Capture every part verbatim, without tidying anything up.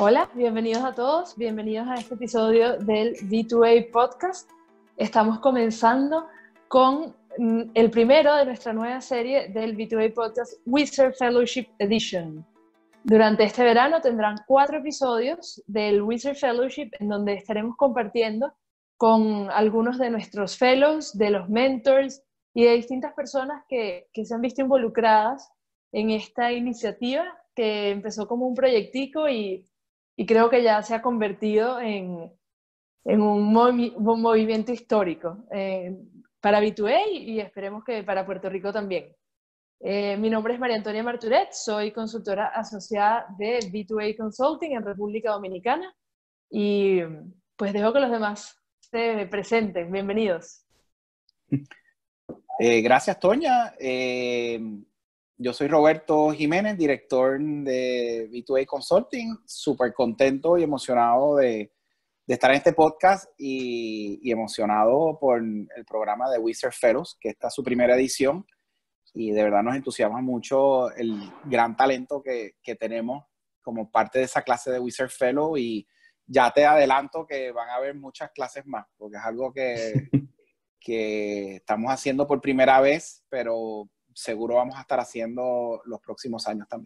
Hola, bienvenidos a todos, bienvenidos a este episodio del V dos A Podcast. Estamos comenzando con el primero de nuestra nueva serie del V dos A Podcast Wizard Fellowship Edition. Durante este verano tendrán cuatro episodios del Wizard Fellowship en donde estaremos compartiendo con algunos de nuestros fellows, de los mentors y de distintas personas que, que se han visto involucradas en esta iniciativa que empezó como un proyectico y, y creo que ya se ha convertido en, en un, movi un movimiento histórico eh, para V dos A y esperemos que para Puerto Rico también. Eh, mi nombre es María Antonia Marturet, soy consultora asociada de V dos A Consulting en República Dominicana y pues dejo que los demás se presenten. Bienvenidos. Eh, gracias, Toña. Eh, yo soy Roberto Jiménez, director de V dos A Consulting. Súper contento y emocionado de, de estar en este podcast y, y emocionado por el programa de Wizard Fellows, que esta es su primera edición. Y de verdad nos entusiasma mucho el gran talento que, que tenemos como parte de esa clase de Wizard Fellow. Y ya te adelanto que van a haber muchas clases más, porque es algo que, que estamos haciendo por primera vez, pero seguro vamos a estar haciendo los próximos años también.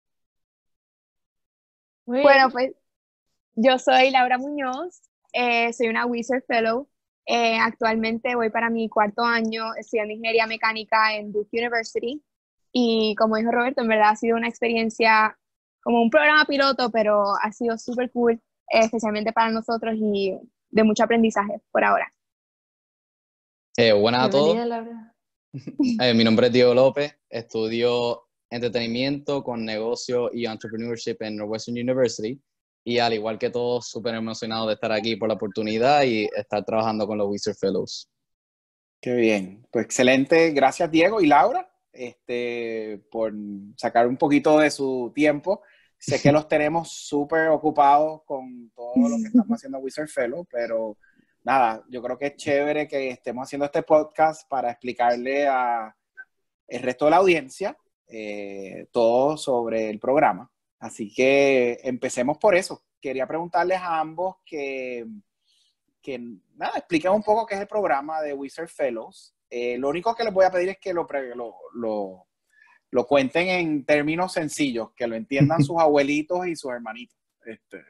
Bueno, pues yo soy Laura Muñoz, eh, soy una Wizard Fellow. Eh, actualmente voy para mi cuarto año estudiando ingeniería mecánica en Duke University y como dijo Roberto, en verdad ha sido una experiencia como un programa piloto, pero ha sido súper cool, eh, especialmente para nosotros y de mucho aprendizaje por ahora. Eh, buenas a todos. Laura. Eh, mi nombre es Diego López, estudio entretenimiento con negocio y entrepreneurship en Northwestern University. Y al igual que todos, súper emocionado de estar aquí por la oportunidad y estar trabajando con los Wizard Fellows. Qué bien. Pues excelente. Gracias, Diego y Laura, este, por sacar un poquito de su tiempo. Sé que los tenemos súper ocupados con todo lo que estamos haciendo Wizard Fellow, pero nada, yo creo que es chévere que estemos haciendo este podcast para explicarle a el resto de la audiencia eh, todo sobre el programa. Así que empecemos por eso. Quería preguntarles a ambos que, que nada, expliquen un poco qué es el programa de Wizard Fellows. Eh, lo único que les voy a pedir es que lo, lo, lo, lo cuenten en términos sencillos, que lo entiendan sus abuelitos y sus hermanitos. Este.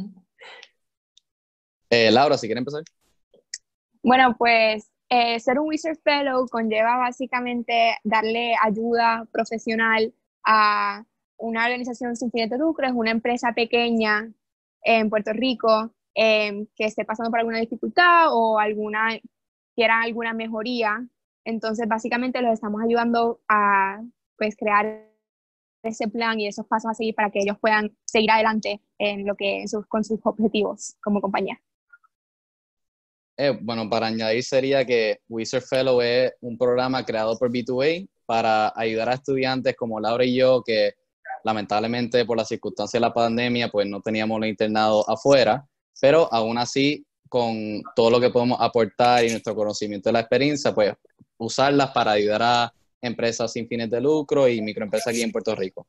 Eh, Laura, si quieren empezar. Bueno, pues eh, ser un Wizard Fellow conlleva básicamente darle ayuda profesional a una organización sin fines de lucro, es una empresa pequeña en Puerto Rico eh, que esté pasando por alguna dificultad o alguna, quiera alguna mejoría. Entonces, básicamente los estamos ayudando a pues, crear ese plan y esos pasos a seguir para que ellos puedan seguir adelante en lo que, en sus, con sus objetivos como compañía. Eh, bueno, para añadir sería que Wizard Fellow es un programa creado por V dos A para ayudar a estudiantes como Laura y yo que lamentablemente por las circunstancias de la pandemia pues no teníamos los internados afuera, pero aún así con todo lo que podemos aportar y nuestro conocimiento de la experiencia, pues usarlas para ayudar a empresas sin fines de lucro y microempresas aquí en Puerto Rico.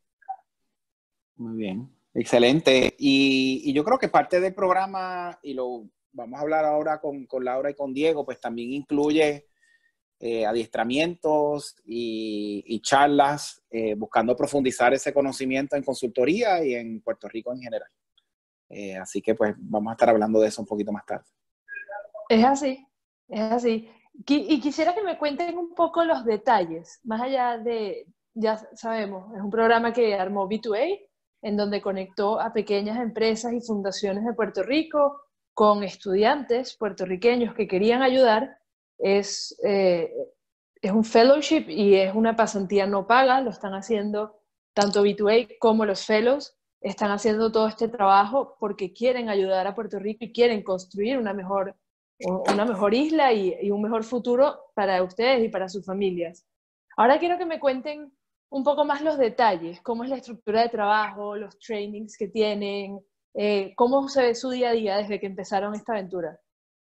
Muy bien, excelente. Y, y yo creo que parte del programa, y lo vamos a hablar ahora con, con Laura y con Diego, pues también incluye Eh, adiestramientos y, y charlas eh, buscando profundizar ese conocimiento en consultoría y en Puerto Rico en general. Eh, así que pues vamos a estar hablando de eso un poquito más tarde. Es así, es así. Y quisiera que me cuenten un poco los detalles, más allá de, ya sabemos, es un programa que armó V dos A, en donde conectó a pequeñas empresas y fundaciones de Puerto Rico con estudiantes puertorriqueños que querían ayudar. Es, eh, es un fellowship y es una pasantía no paga, lo están haciendo tanto V dos A como los fellows, están haciendo todo este trabajo porque quieren ayudar a Puerto Rico y quieren construir una mejor, una mejor isla y, y un mejor futuro para ustedes y para sus familias. Ahora quiero que me cuenten un poco más los detalles, cómo es la estructura de trabajo, los trainings que tienen, eh, cómo se ve su día a día desde que empezaron esta aventura.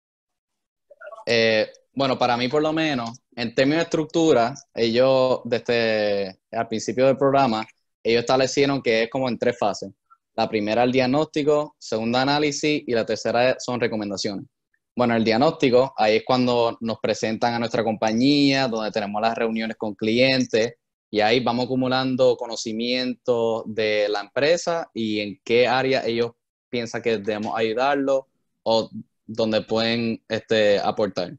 Eh, bueno, para mí por lo menos, en términos de estructura, ellos desde al principio del programa, ellos establecieron que es como en tres fases. La primera, el diagnóstico, segunda, análisis, y la tercera son recomendaciones. Bueno, el diagnóstico, ahí es cuando nos presentan a nuestra compañía, donde tenemos las reuniones con clientes, y ahí vamos acumulando conocimiento de la empresa y en qué área ellos piensan que debemos ayudarlos o donde pueden este, aportar.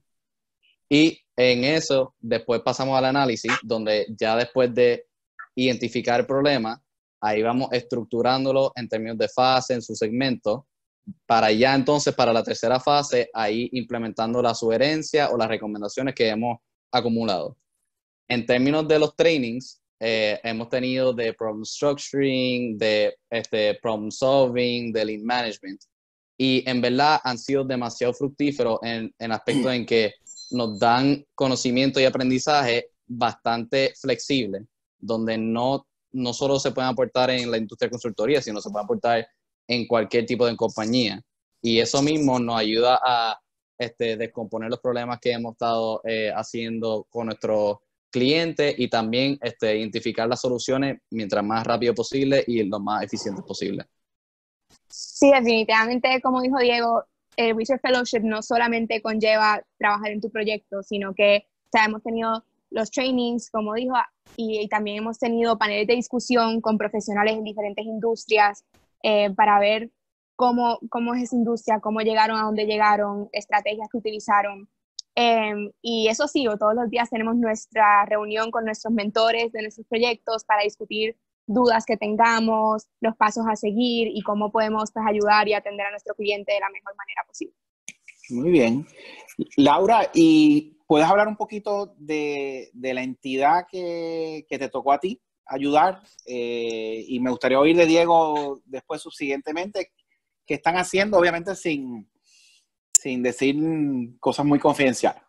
Y en eso, después pasamos al análisis, donde ya después de identificar el problema, ahí vamos estructurándolo en términos de fase, en su segmento, para ya entonces, para la tercera fase, ahí implementando la sugerencia o las recomendaciones que hemos acumulado. En términos de los trainings, eh, hemos tenido de problem structuring, de este, problem solving, de lead management, y en verdad han sido demasiado fructíferos en, en aspectos en que nos dan conocimiento y aprendizaje bastante flexible, donde no, no solo se pueden aportar en la industria de consultoría, sino se puede aportar en cualquier tipo de compañía. Y eso mismo nos ayuda a este, descomponer los problemas que hemos estado eh, haciendo con nuestros clientes y también este, identificar las soluciones mientras más rápido posible y lo más eficiente posible. Sí, definitivamente, como dijo Diego, el Research Fellowship no solamente conlleva trabajar en tu proyecto, sino que o sea, hemos tenido los trainings, como dijo, y, y también hemos tenido paneles de discusión con profesionales en diferentes industrias eh, para ver cómo, cómo es esa industria, cómo llegaron a donde llegaron, estrategias que utilizaron. Eh, y eso sí, todos los días tenemos nuestra reunión con nuestros mentores de nuestros proyectos para discutir dudas que tengamos, los pasos a seguir y cómo podemos pues, ayudar y atender a nuestro cliente de la mejor manera posible. Muy bien. Laura, ¿y puedes hablar un poquito de, de la entidad que, que te tocó a ti ayudar? Eh, y me gustaría oír de Diego después subsiguientemente qué están haciendo, obviamente sin, sin decir cosas muy confidenciales.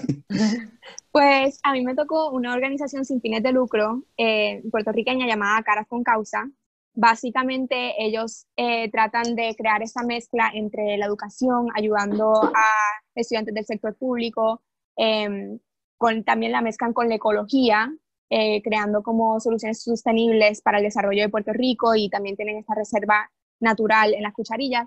Pues a mí me tocó una organización sin fines de lucro eh, puertorriqueña llamada Caras con Causa. Básicamente ellos eh, tratan de crear esa mezcla entre la educación, ayudando a estudiantes del sector público, eh, con, también la mezclan con la ecología, eh, creando como soluciones sostenibles para el desarrollo de Puerto Rico, y también tienen esta reserva natural en las Cucharillas.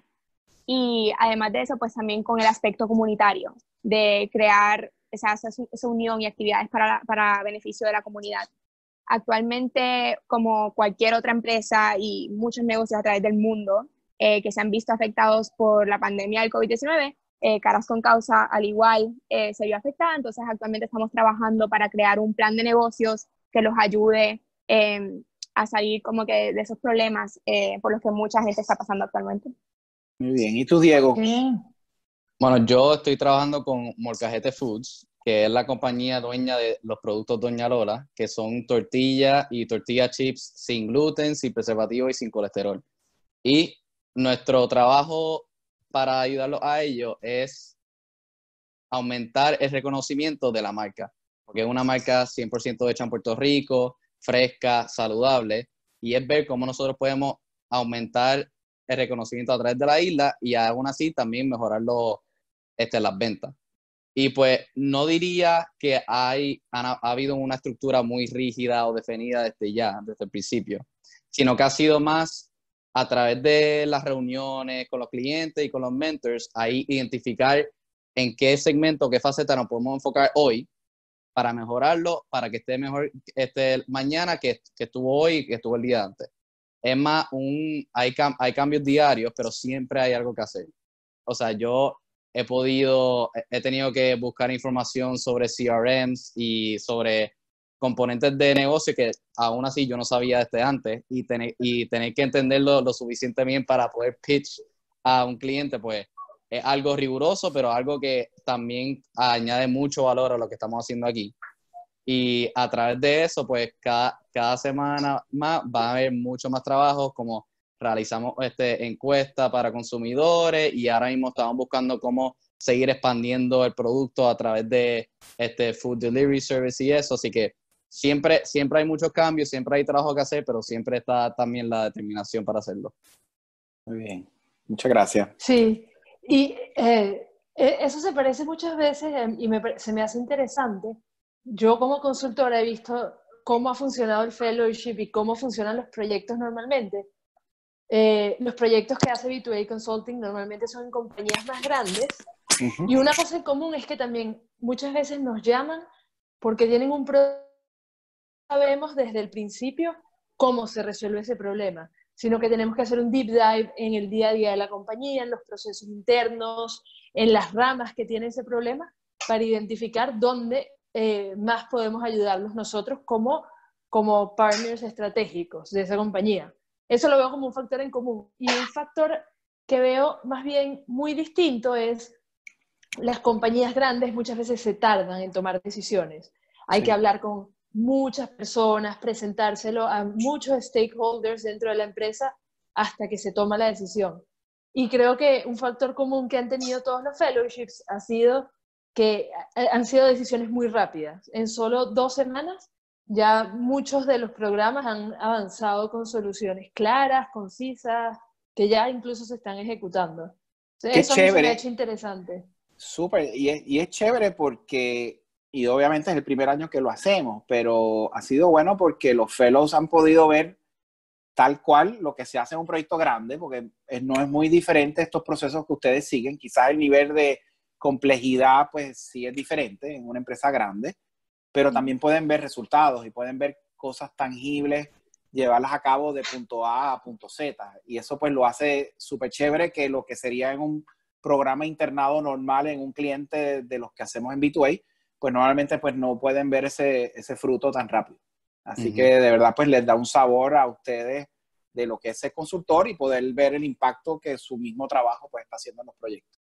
Y además de eso, pues también con el aspecto comunitario, de crear esa, esa unión y actividades para, para beneficio de la comunidad. Actualmente, como cualquier otra empresa y muchos negocios a través del mundo eh, que se han visto afectados por la pandemia del COVID diecinueve, eh, Caras con Causa al igual eh, se vio afectada. Entonces actualmente estamos trabajando para crear un plan de negocios que los ayude eh, a salir como que de esos problemas eh, por los que mucha gente está pasando actualmente. Muy bien. ¿Y tú, Diego? Bien. Bueno, yo estoy trabajando con Molcajete Foods, que es la compañía dueña de los productos Doña Lola, que son tortillas y tortilla chips sin gluten, sin preservativo y sin colesterol. Y nuestro trabajo para ayudarlos a ellos es aumentar el reconocimiento de la marca, porque es una marca cien por ciento hecha en Puerto Rico, fresca, saludable, y es ver cómo nosotros podemos aumentar el reconocimiento a través de la isla y aún así también mejorar los, este, las ventas. Y pues no diría que hay, ha, ha habido una estructura muy rígida o definida desde ya, desde el principio, sino que ha sido más a través de las reuniones con los clientes y con los mentors, ahí identificar en qué segmento, qué faceta nos podemos enfocar hoy para mejorarlo, para que esté mejor este, mañana que, que estuvo hoy y que estuvo el día antes. Es más, un, hay, hay cambios diarios, pero siempre hay algo que hacer. O sea, yo he podido, he tenido que buscar información sobre C R Ms y sobre componentes de negocio que aún así yo no sabía desde antes, y tener, y tener que entenderlo lo suficiente bien para poder pitch a un cliente, pues es algo riguroso, pero algo que también añade mucho valor a lo que estamos haciendo aquí. Y a través de eso, pues cada, cada semana más va a haber mucho más trabajos, como realizamos este, encuestas para consumidores, y ahora mismo estamos buscando cómo seguir expandiendo el producto a través de este food delivery service y eso. Así que siempre, siempre hay muchos cambios, siempre hay trabajo que hacer, pero siempre está también la determinación para hacerlo. Muy bien, muchas gracias. Sí, y eh, eso se parece muchas veces eh, y me, se me hace interesante. Yo como consultora he visto cómo ha funcionado el fellowship y cómo funcionan los proyectos normalmente. eh, los proyectos que hace B dos A Consulting normalmente son en compañías más grandes. Uh-huh. Y una cosa en común es que también muchas veces nos llaman porque tienen un problema, sabemos desde el principio cómo se resuelve ese problema, sino que tenemos que hacer un deep dive en el día a día de la compañía, en los procesos internos, en las ramas que tiene ese problema, para identificar dónde eh, más podemos ayudarlos nosotros como, como partners estratégicos de esa compañía. Eso lo veo como un factor en común. Y un factor que veo más bien muy distinto es las compañías grandes muchas veces se tardan en tomar decisiones. Hay Sí. que hablar con muchas personas, presentárselo a muchos stakeholders dentro de la empresa hasta que se toma la decisión. Y creo que un factor común que han tenido todos los fellowships ha sido que han sido decisiones muy rápidas. En solo dos semanas ya muchos de los programas han avanzado con soluciones claras, concisas, que ya incluso se están ejecutando. Qué Eso a mí se me ha chévere. hecho interesante. Súper, y es, y es chévere porque, y obviamente es el primer año que lo hacemos, pero ha sido bueno porque los fellows han podido ver tal cual lo que se hace en un proyecto grande, porque es, no es muy diferente estos procesos que ustedes siguen. Quizás el nivel de complejidad, pues sí es diferente en una empresa grande, pero también pueden ver resultados y pueden ver cosas tangibles, llevarlas a cabo de punto A a punto Z. Y eso pues lo hace súper chévere que lo que sería en un programa internado normal en un cliente de, de los que hacemos en B dos A, pues normalmente pues no pueden ver ese, ese fruto tan rápido. Así uh-huh. que de verdad pues les da un sabor a ustedes de lo que es ser consultor y poder ver el impacto que su mismo trabajo pues está haciendo en los proyectos.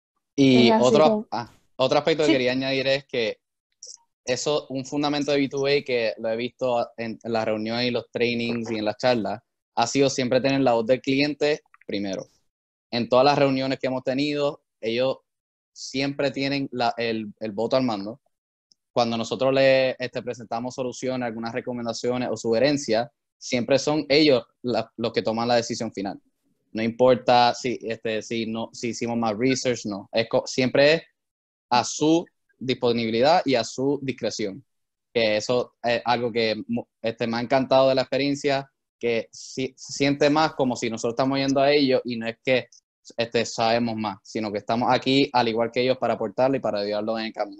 Y así, otro, sí. ah, otro aspecto Sí. que quería añadir es que eso, un fundamento de B dos A que lo he visto en, en las reuniones y los trainings y en las charlas, ha sido siempre tener la voz del cliente primero. En todas las reuniones que hemos tenido, ellos siempre tienen la, el, el voto al mando. Cuando nosotros les este, presentamos soluciones, algunas recomendaciones o sugerencias, siempre son ellos la, los que toman la decisión final. No importa si, este, si, no, si hicimos más research, no. Es, siempre es a su disponibilidad y a su discreción. Que eso es algo que este, me ha encantado de la experiencia, que si, se siente más como si nosotros estamos yendo a ellos y no es que este, sabemos más, sino que estamos aquí al igual que ellos para aportarle y para ayudarlos en el camino.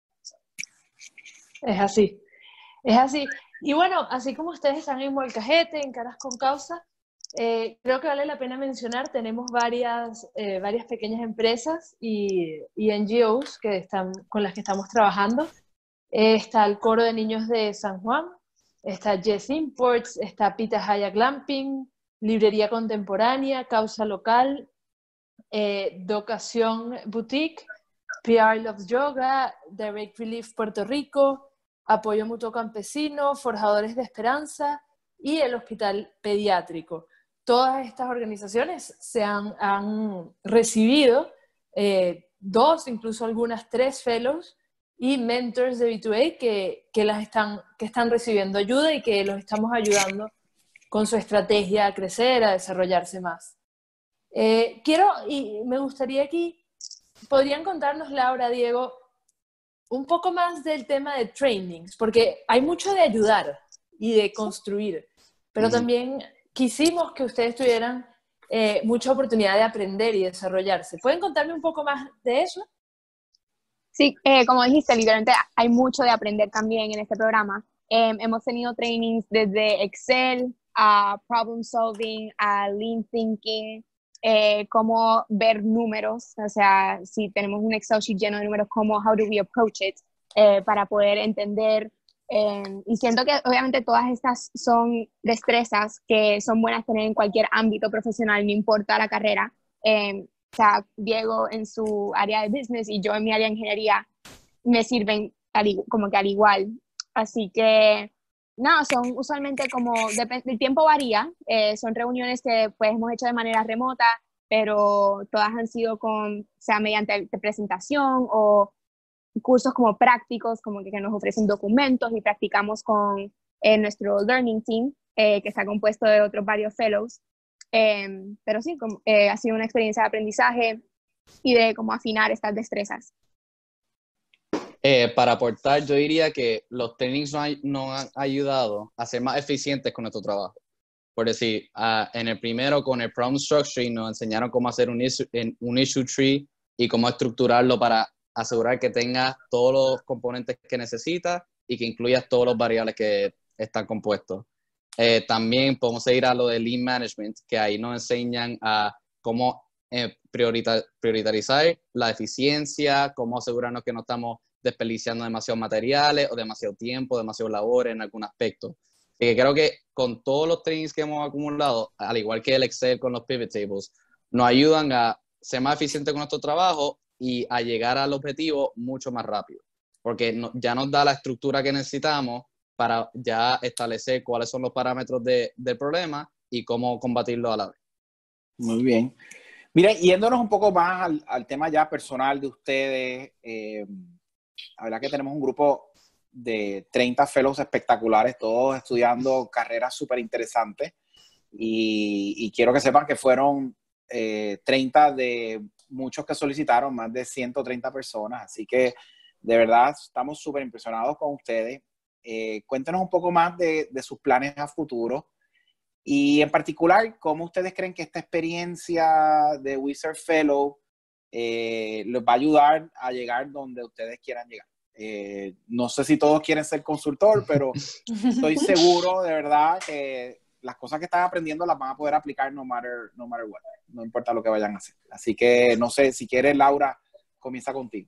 Es así, es así. Y bueno, así como ustedes están en Molcajete, en Caras con Causa, eh, creo que vale la pena mencionar, tenemos varias, eh, varias pequeñas empresas y, y N G Os que están, con las que estamos trabajando. Eh, está el Coro de Niños de San Juan, está Jess Imports, está Pitahaya Glamping, Librería Contemporánea, Causa Local, eh, Docación Boutique, P R Loves Yoga, Direct Relief Puerto Rico, Apoyo Mutuo Campesino, Forjadores de Esperanza y el Hospital Pediátrico. Todas estas organizaciones se han, han recibido eh, dos, incluso algunas tres fellows y mentors de B dos A que, que, las están, que están recibiendo ayuda y que los estamos ayudando con su estrategia a crecer, a desarrollarse más. Eh, quiero, y me gustaría aquí, ¿podrían contarnos, Laura, Diego, un poco más del tema de trainings? Porque hay mucho de ayudar y de construir, pero mm. también quisimos que ustedes tuvieran eh, mucha oportunidad de aprender y desarrollarse. ¿Pueden contarme un poco más de eso? Sí, eh, como dijiste, literalmente hay mucho de aprender también en este programa. Eh, hemos tenido trainings desde Excel a problem solving, a lean thinking, eh, cómo ver números, o sea, si tenemos un Excel sheet lleno de números, cómo, how do we approach it, eh, para poder entender. Eh, y siento que obviamente todas estas son destrezas que son buenas tener en cualquier ámbito profesional, no importa la carrera. Eh, o sea, Diego en su área de business y yo en mi área de ingeniería me sirven al, como que al igual. Así que, no, son usualmente como, el tiempo varía, eh, son reuniones que pues hemos hecho de manera remota, pero todas han sido con, o sea, mediante presentación o cursos como prácticos, como que, que nos ofrecen documentos y practicamos con eh, nuestro learning team, eh, que está compuesto de otros varios fellows. Eh, pero sí, como, eh, ha sido una experiencia de aprendizaje y de cómo afinar estas destrezas. Eh, para aportar, yo diría que los trainings nos, nos han ayudado a ser más eficientes con nuestro trabajo. por decir, uh, en el primero con el problem structuring nos enseñaron cómo hacer un issue, un issue tree y cómo estructurarlo para asegurar que tengas todos los componentes que necesitas y que incluyas todos los variables que están compuestos. Eh, también podemos ir a lo de Lean Management, que ahí nos enseñan a cómo eh, priorita priorizar la eficiencia, cómo asegurarnos que no estamos desperdiciando demasiados materiales o demasiado tiempo, demasiado labor en algún aspecto. Así que creo que con todos los trainings que hemos acumulado, al igual que el Excel con los pivot tables, nos ayudan a ser más eficientes con nuestro trabajo y a llegar al objetivo mucho más rápido, porque no, ya nos da la estructura que necesitamos para ya establecer cuáles son los parámetros de, del problema y cómo combatirlo a la vez. Muy bien. Mira, yéndonos un poco más al, al tema ya personal de ustedes, eh, la verdad que tenemos un grupo de treinta fellows espectaculares, todos estudiando carreras súper interesantes, y, y quiero que sepan que fueron eh, treinta de muchos que solicitaron, más de ciento treinta personas, así que de verdad estamos súper impresionados con ustedes. Eh, cuéntenos un poco más de, de sus planes a futuro y en particular, ¿cómo ustedes creen que esta experiencia de Wizard Fellow eh, les va a ayudar a llegar donde ustedes quieran llegar? Eh, no sé si todos quieren ser consultor, pero estoy seguro de verdad que las cosas que están aprendiendo las van a poder aplicar no matter, no matter what, no importa lo que vayan a hacer. Así que no sé, si quieres, Laura, comienza contigo.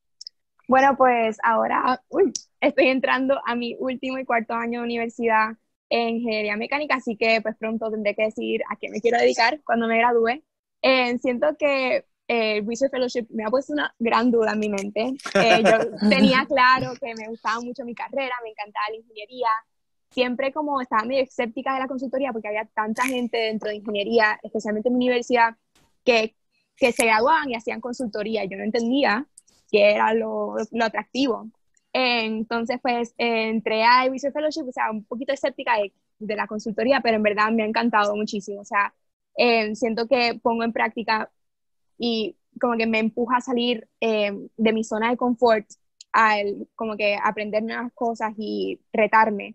Bueno, pues ahora uy, estoy entrando a mi último y cuarto año de universidad en ingeniería mecánica, así que pues pronto tendré que decidir a qué me quiero dedicar cuando me gradúe. Eh, siento que el eh, Research Fellowship me ha puesto una gran duda en mi mente. Eh, yo tenía claro que me gustaba mucho mi carrera, me encantaba la ingeniería. Siempre como estaba medio escéptica de la consultoría porque había tanta gente dentro de ingeniería, especialmente en mi universidad, que, que se graduaban y hacían consultoría. Yo no entendía qué era lo, lo atractivo. Entonces, pues, eh, entré a Research Fellowship, o sea, un poquito escéptica de, de la consultoría, pero en verdad me ha encantado muchísimo. O sea, eh, siento que pongo en práctica y como que me empuja a salir eh, de mi zona de confort, al como que aprender nuevas cosas y retarme.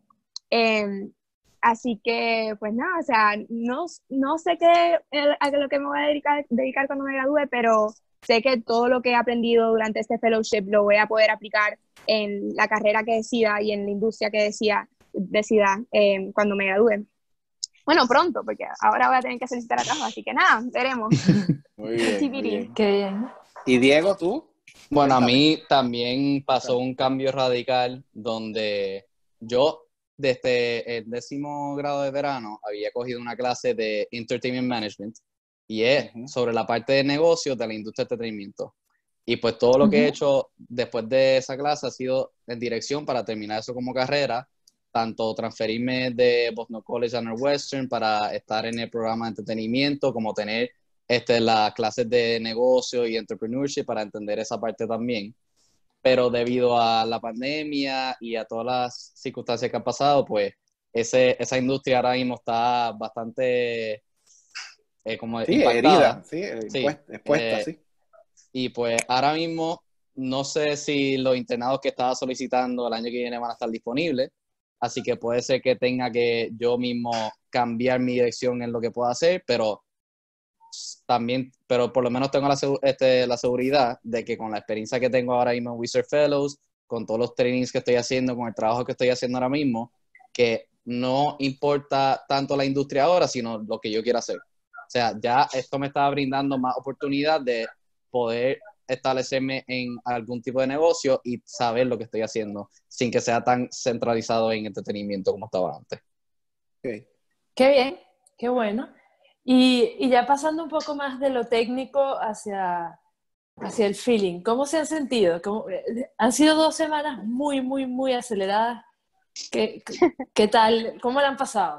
Eh, así que, pues nada, o sea, no, no sé qué, a lo que me voy a dedicar, dedicar cuando me gradúe, pero sé que todo lo que he aprendido durante este fellowship lo voy a poder aplicar en la carrera que decida y en la industria que decida, decida eh, cuando me gradúe. Bueno, pronto, porque ahora voy a tener que solicitar a trabajo, así que nada, veremos. Muy bien, muy bien. Qué bien. ¿Y Diego, tú? Bueno, Cuéntame. a mí también pasó un cambio radical donde yo desde el décimo grado de verano había cogido una clase de Entertainment Management y es uh-huh. sobre la parte de negocios de la industria de entretenimiento. Y pues todo lo uh-huh. que he hecho después de esa clase ha sido en dirección para terminar eso como carrera, tanto transferirme de Boston College a Northwestern para estar en el programa de entretenimiento, como tener este, las clases de negocio y entrepreneurship para entender esa parte también. Pero debido a la pandemia y a todas las circunstancias que han pasado, pues ese, esa industria ahora mismo está bastante eh, como sí, impactada. herida, sí, sí, expuesta, expuesta, eh, sí. Y pues ahora mismo no sé si los internados que estaba solicitando el año que viene van a estar disponibles, así que puede ser que tenga que yo mismo cambiar mi dirección en lo que pueda hacer, pero también, pero por lo menos tengo la, este, la seguridad de que con la experiencia que tengo ahora mismo en Wizard Fellows, con todos los trainings que estoy haciendo, con el trabajo que estoy haciendo ahora mismo, que no importa tanto la industria ahora, sino lo que yo quiera hacer. O sea, ya esto me está brindando más oportunidad de poder establecerme en algún tipo de negocio y saber lo que estoy haciendo, sin que sea tan centralizado en entretenimiento como estaba antes. Okay. Qué bien, qué bueno. Y, y ya pasando un poco más de lo técnico hacia, hacia el feeling, ¿cómo se han sentido? ¿Cómo, han sido dos semanas muy, muy, muy aceleradas. ¿Qué, qué, qué tal? ¿Cómo la han pasado?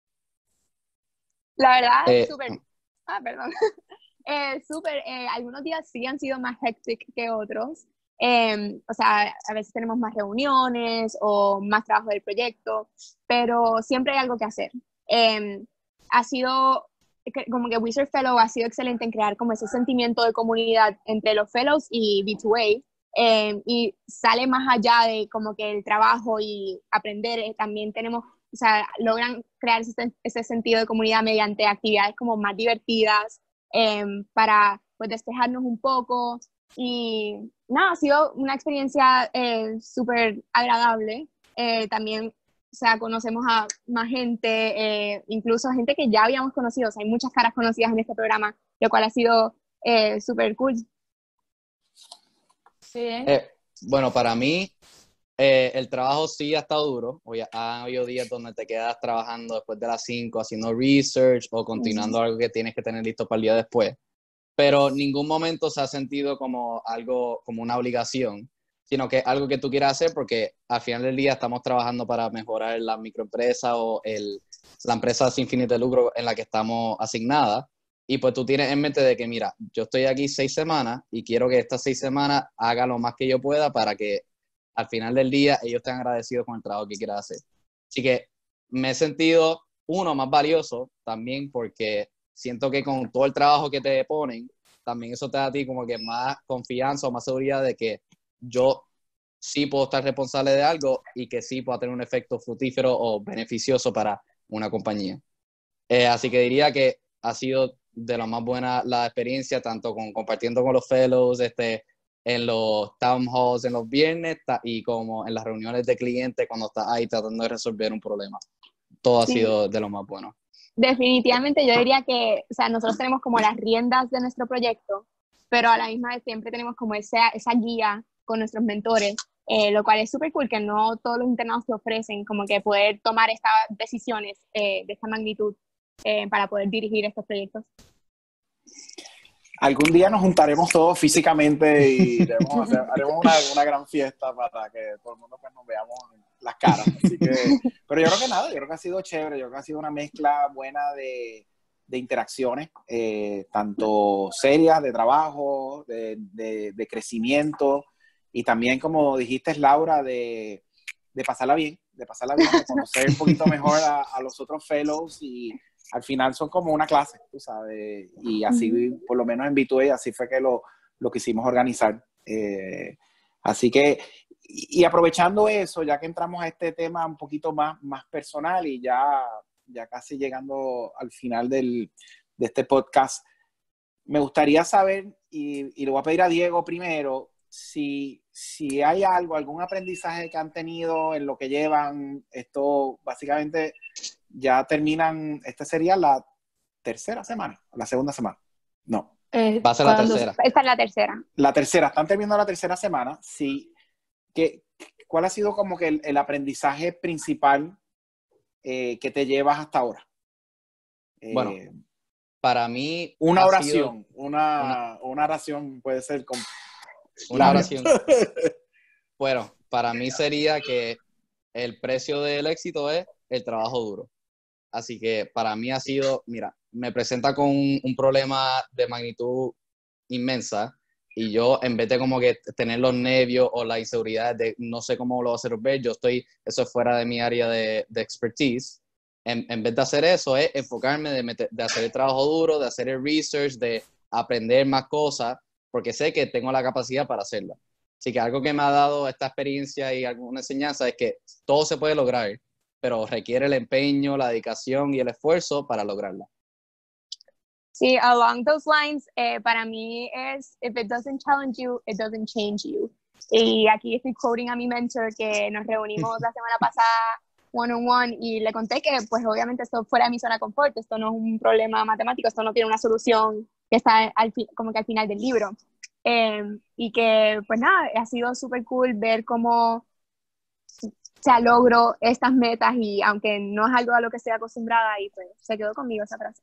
La verdad, eh, súper... Ah, perdón. eh, súper, eh, algunos días sí han sido más hectic que otros. Eh, o sea, a veces tenemos más reuniones o más trabajo del proyecto, pero siempre hay algo que hacer. Eh, ha sido... como que Wizard Fellow ha sido excelente en crear como ese sentimiento de comunidad entre los fellows y V dos A, eh, y sale más allá de como que el trabajo y aprender. Eh, también tenemos o sea, logran crear ese, ese sentido de comunidad mediante actividades como más divertidas, eh, para pues despejarnos un poco. Y nada, ha sido una experiencia eh, súper agradable. Eh, también, o sea, conocemos a más gente, eh, incluso gente que ya habíamos conocido. O sea, hay muchas caras conocidas en este programa, lo cual ha sido eh, súper cool. Sí, ¿eh? Eh, bueno, para mí, eh, el trabajo sí ha estado duro. Hoy ha habido días donde te quedas trabajando después de las cinco, haciendo research o continuando algo que tienes que tener listo para el día después. Pero ningún momento se ha sentido como algo, como una obligación, sino que algo que tú quieras hacer porque al final del día estamos trabajando para mejorar la microempresa o el, la empresa sin fines de lucro en la que estamos asignadas. Y pues tú tienes en mente de que, mira, yo estoy aquí seis semanas y quiero que estas seis semanas haga lo más que yo pueda para que al final del día ellos estén agradecidos con el trabajo que quieras hacer. Así que me he sentido, uno, más valioso también porque siento que con todo el trabajo que te ponen, también eso te da a ti como que más confianza o más seguridad de que yo sí puedo estar responsable de algo y que sí pueda tener un efecto fructífero o beneficioso para una compañía. Eh, así que diría que ha sido de lo más buena la experiencia, tanto con compartiendo con los fellows, este, en los town halls en los viernes y como en las reuniones de clientes cuando estás ahí tratando de resolver un problema. Todo Sí. ha sido de lo más bueno. Definitivamente yo diría que, o sea, nosotros tenemos como las riendas de nuestro proyecto, pero a la misma vez siempre tenemos como esa, esa guía con nuestros mentores, eh, lo cual es súper cool, que no todos los internados te ofrecen como que poder tomar estas decisiones eh, de esta magnitud eh, para poder dirigir estos proyectos. Algún día nos juntaremos todos físicamente y debemos hacer, haremos una, una gran fiesta para que todo el mundo pues, nos veamos las caras. Así que, pero yo creo que nada, yo creo que ha sido chévere, yo creo que ha sido una mezcla buena de, de interacciones, eh, tanto serias, de trabajo, de, de, de crecimiento y también, como dijiste, Laura, de, de pasarla bien, de pasarla bien, de conocer un poquito mejor a, a los otros fellows y al final son como una clase, tú sabes, y así, por lo menos en B dos A, así fue que lo, lo quisimos organizar. Eh, así que, y, y aprovechando eso, ya que entramos a este tema un poquito más, más personal y ya, ya casi llegando al final del, de este podcast, me gustaría saber, y, y le voy a pedir a Diego primero, si, si hay algo, algún aprendizaje que han tenido en lo que llevan, esto básicamente ya terminan, esta sería la tercera semana, la segunda semana, no. Eh, Va a ser la cuando- tercera. Esta es la tercera. La tercera, están terminando la tercera semana, sí. ¿Qué, ¿Cuál ha sido como que el, el aprendizaje principal eh, que te llevas hasta ahora? Eh, Bueno, para mí una ha oración, sido una, una- una oración puede ser con una labios. oración. Bueno, para mí sería que el precio del éxito es el trabajo duro. Así que para mí ha sido, mira, me presenta con un, un problema de magnitud inmensa y yo en vez de como que tener los nervios o la inseguridad de no sé cómo lo voy a hacer ver, yo estoy, eso es fuera de mi área de, de expertise. En, en vez de hacer eso es enfocarme de, meter, de hacer el trabajo duro, de hacer el research, de aprender más cosas, porque sé que tengo la capacidad para hacerlo. Así que algo que me ha dado esta experiencia y alguna enseñanza es que todo se puede lograr, pero requiere el empeño, la dedicación y el esfuerzo para lograrla. Sí, along those lines, eh, para mí es, if it doesn't challenge you, it doesn't change you. Y aquí estoy quoting a mi mentor que nos reunimos la semana pasada one on one y le conté que pues obviamente esto fuera de mi zona de confort, esto no es un problema matemático, esto no tiene una solución que está al, como que al final del libro. Eh, y que pues nada, ha sido súper cool ver cómo se logró estas metas y aunque no es algo a lo que estoy acostumbrada y pues se quedó conmigo esa frase.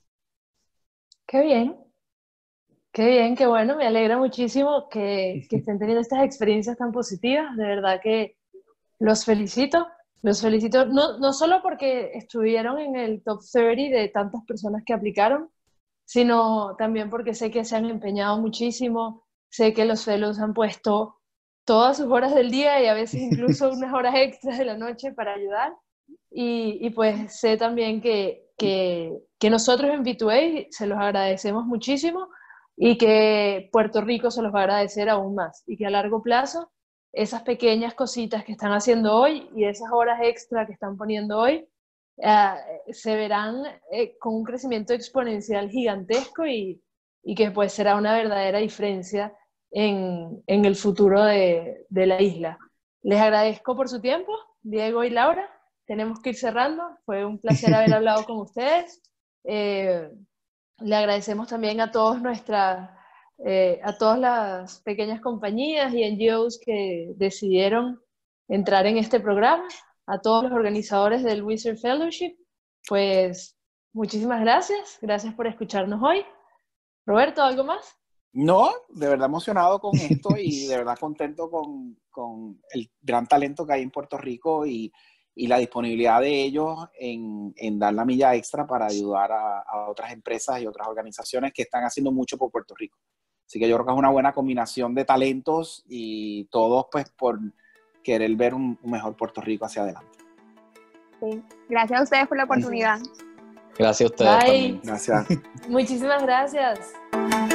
Qué bien, qué bien, qué bueno, me alegra muchísimo que, que estén teniendo estas experiencias tan positivas, de verdad que los felicito, los felicito, no, no solo porque estuvieron en el top treinta de tantas personas que aplicaron, sino también porque sé que se han empeñado muchísimo, sé que los fellows han puesto todas sus horas del día y a veces incluso unas horas extras de la noche para ayudar, y, y pues sé también que, que, que nosotros en B dos A se los agradecemos muchísimo y que Puerto Rico se los va a agradecer aún más y que a largo plazo esas pequeñas cositas que están haciendo hoy y esas horas extra que están poniendo hoy, uh, se verán eh, con un crecimiento exponencial gigantesco y, y que pues será una verdadera diferencia en, en el futuro de, de la isla. Les agradezco por su tiempo, Diego y Laura. Tenemos que ir cerrando. Fue un placer haber hablado con ustedes. Eh, le agradecemos también a todos nuestras, eh, a todas las pequeñas compañías y N G Os que decidieron entrar en este programa, a todos los organizadores del Wizard Fellowship. Pues muchísimas gracias. Gracias por escucharnos hoy. Roberto, ¿algo más? No, de verdad emocionado con esto y de verdad contento con, con el gran talento que hay en Puerto Rico y, y la disponibilidad de ellos en, en dar la milla extra para ayudar a, a otras empresas y otras organizaciones que están haciendo mucho por Puerto Rico. Así que yo creo que es una buena combinación de talentos y todos pues por querer ver un, un mejor Puerto Rico hacia adelante. Sí. Gracias a ustedes por la oportunidad. Gracias a ustedes Bye. también. Gracias. Muchísimas gracias.